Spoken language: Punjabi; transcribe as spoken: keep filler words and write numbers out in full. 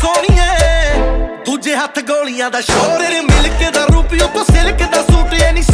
ਸੋਹਣੀਏ ਦੂਜੇ ਹੱਥ ਗੋਲੀਆਂ ਦਾ ਸ਼ੋਰ। ਤੇਰੇ ਮਿਲਕ ਦਾ ਰੂਪ ਉਤੋਂ ਸਿਲਕ ਦਾ ਸੂਟ ਐ ਨੀ